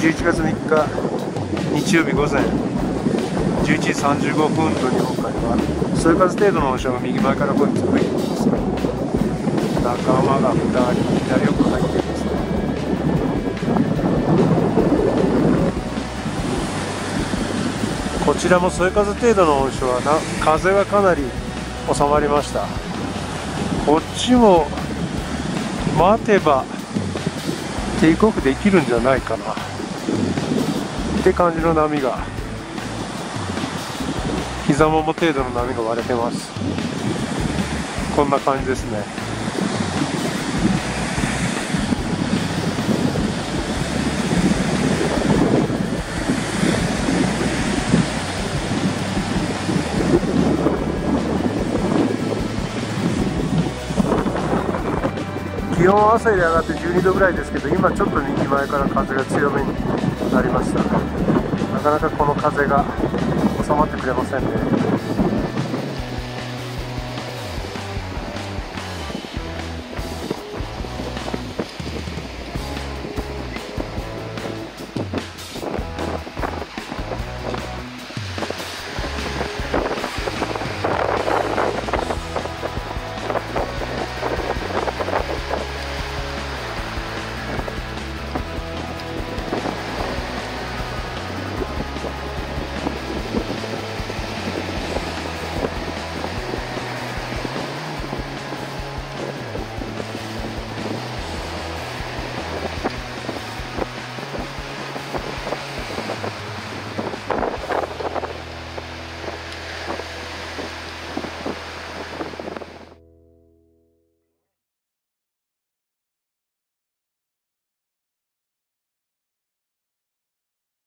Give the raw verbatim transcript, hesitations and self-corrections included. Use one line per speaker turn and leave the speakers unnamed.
じゅういちがつみっか日曜日午前じゅういちじさんじゅうごふんの日本海はそよ風程度の大潮が右前からこっち吹いています。仲間がふたり左奥入っていますね。こちらもそよ風程度の大潮はな風はかなり収まりました。こっちも待てばテイクオフできるんじゃないかなって感じの波が、膝もも程度の波が割れてます。こんな感じですね。気温は朝より上がってじゅうにどぐらいですけど、今ちょっと右前から風が強めになりました。なかなかこの風が収まってくれませんね。